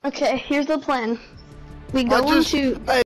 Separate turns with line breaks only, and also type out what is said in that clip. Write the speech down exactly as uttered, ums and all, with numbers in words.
Okay, here's the plan. We
I
go
just,
into.
I